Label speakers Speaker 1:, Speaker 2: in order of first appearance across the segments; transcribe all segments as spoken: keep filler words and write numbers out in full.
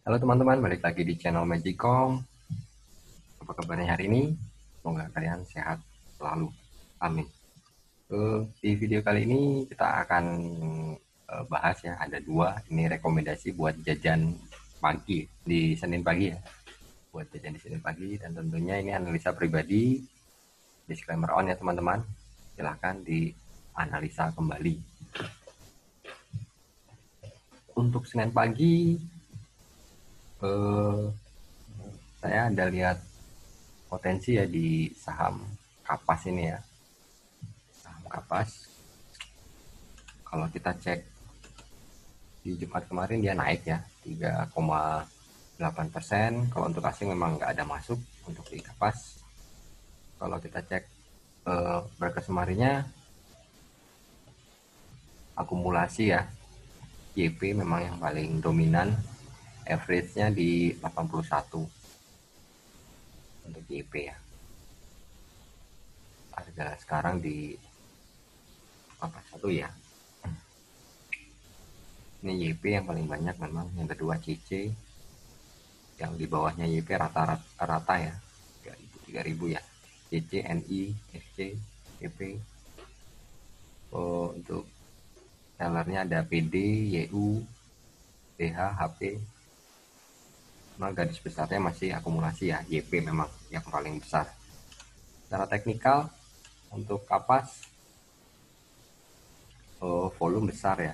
Speaker 1: Halo teman-teman, balik lagi di channel Magicom. Apa kabarnya hari ini? Semoga kalian sehat selalu. Amin. Eh, di video kali ini kita akan eh, bahas ya, ada dua ini rekomendasi buat jajan pagi di Senin pagi ya. Buat jajan di Senin pagi, dan tentunya ini analisa pribadi. Disclaimer on ya teman-teman. Silahkan dianalisa kembali. Untuk Senin pagi, eh, saya ada lihat potensi ya di saham Kapas ini ya. Saham Kapas, kalau kita cek di Jumat kemarin dia naik ya tiga koma delapan persen. Kalau untuk asing memang nggak ada masuk untuk di Kapas. Kalau kita cek eh, berkesumarinya akumulasi ya, Y P memang yang paling dominan, average-nya di delapan puluh satu untuk Y P ya. Harga sekarang di delapan puluh satu ya. Ini Y P yang paling banyak memang, yang kedua C C, yang di bawahnya Y P rata-rata rata ya, tiga ribu ya. C C, N I, F C, E P. Oh, untuk sellernya ada P D, Y U, P H, H P. Nah, garis besarnya masih akumulasi ya, Y P memang yang paling besar. Secara teknikal untuk Kapas, oh, volume besar ya,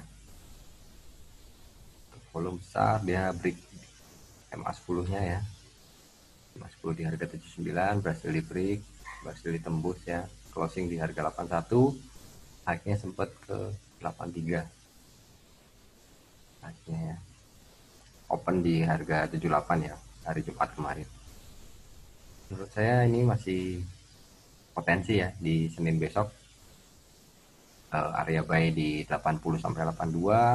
Speaker 1: volume besar, dia break M A sepuluh nya ya, M A sepuluh di harga tujuh puluh sembilan, berhasil di break, berhasil ditembus ya, closing di harga delapan puluh satu, high-nya sempat ke delapan puluh tiga, high-nya ya. Open di harga tujuh puluh delapan ya hari Jumat kemarin. Menurut saya ini masih potensi ya di Senin besok. Uh, area buy di delapan puluh sampai delapan puluh dua,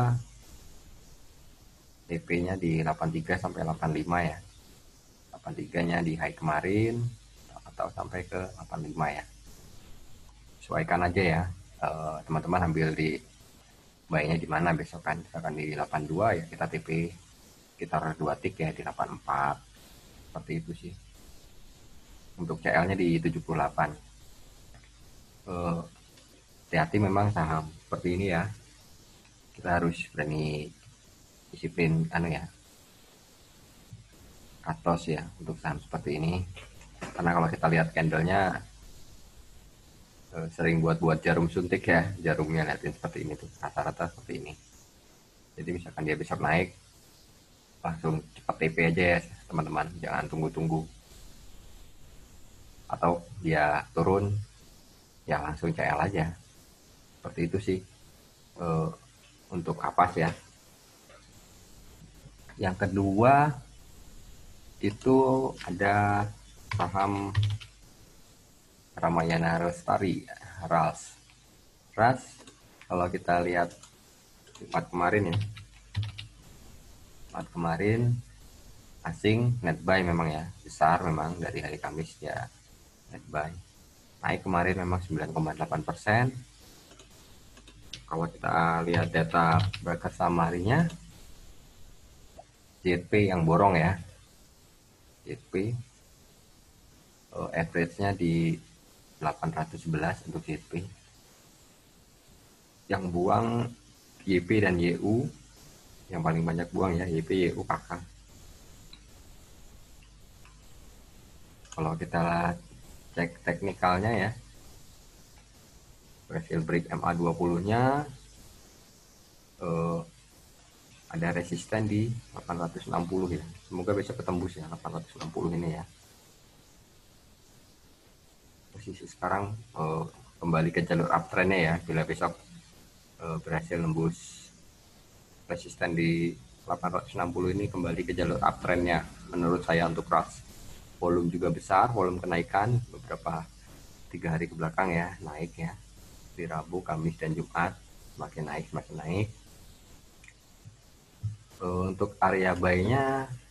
Speaker 1: T P-nya di delapan puluh tiga sampai delapan puluh lima ya. delapan puluh tiga-nya di high kemarin atau sampai ke delapan puluh lima ya. Sesuaikan aja ya. Uh, teman-teman ambil di buy-nya di mana besok kan. Misalkan di delapan puluh dua ya kita T P sekitar dua tick ya di delapan puluh empat. Seperti itu sih. Untuk C L-nya di tujuh puluh delapan. Uh, hati-hati memang saham seperti ini ya. Kita harus berani disiplin anu ya, atos ya untuk saham seperti ini, karena kalau kita lihat candlenya eh, sering buat-buat jarum suntik ya, jarumnya liatin seperti ini tuh, rata-rata seperti ini. Jadi misalkan dia besok naik, langsung cepat T P aja ya teman-teman, jangan tunggu-tunggu. Atau dia turun, ya langsung C L aja. Seperti itu sih eh, untuk Kapas ya. Yang kedua itu ada saham Ramayana Lestari, R A S. R A S kalau kita lihat Jumat kemarin ya, Jumat kemarin asing net buy memang ya, besar memang dari hari Kamis ya, net buy. Naik kemarin memang sembilan koma delapan persen. Kalau kita lihat data berkesamaan harinya, Z P yang borong ya, Z P uh, average-nya di delapan ratus sebelas untuk Z P. Yang buang Y P dan Y U, yang paling banyak buang ya Y P, Y U, K K. Kalau kita cek teknikalnya ya, berhasil break M A dua puluh nya, eh, ada resisten di delapan ratus enam puluh ya, semoga besok ketembus ya delapan ratus enam puluh ini ya. Posisi sekarang eh, kembali ke jalur uptrendnya ya, bila besok eh, berhasil nembus resisten di delapan ratus enam puluh ini, kembali ke jalur uptrendnya menurut saya untuk R A S. Volume juga besar, volume kenaikan beberapa tiga hari ke belakang ya, naik ya, di Rabu, Kamis, dan Jumat semakin naik, semakin naik. Untuk area buy-nya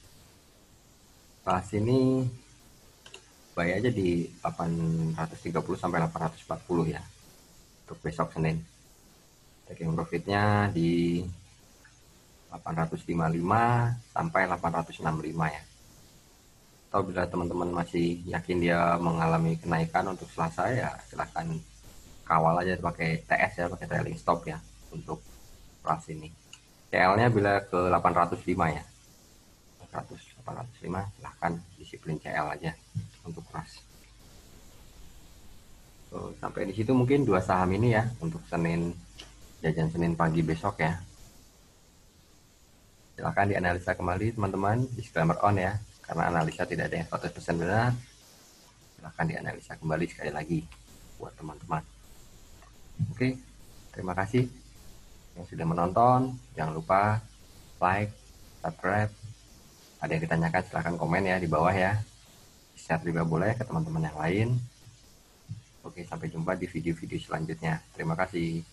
Speaker 1: pas ini buy aja di delapan ratus tiga puluh sampai delapan ratus empat puluh ya untuk besok Senin. Taking profitnya di delapan ratus lima puluh lima sampai delapan ratus enam puluh lima ya. Atau bila teman-teman masih yakin dia mengalami kenaikan untuk Selasa ya silahkan kawal aja pakai T S ya, pakai trailing stop ya untuk kelas ini. C L-nya bila ke delapan ratus lima ya. seratus, delapan ratus lima silahkan disiplin C L aja untuk kelas. So, sampai di situ mungkin dua saham ini ya untuk Senin, jajan Senin pagi besok ya. Silahkan dianalisa kembali teman-teman, disclaimer on ya, karena analisa tidak ada yang seratus persen benar. Silahkan dianalisa kembali sekali lagi buat teman-teman. Oke, terima kasih yang sudah menonton. Jangan lupa like, subscribe. Ada yang ditanyakan silahkan komen ya di bawah ya. Share juga boleh ke teman-teman yang lain. Oke, sampai jumpa di video-video selanjutnya. Terima kasih.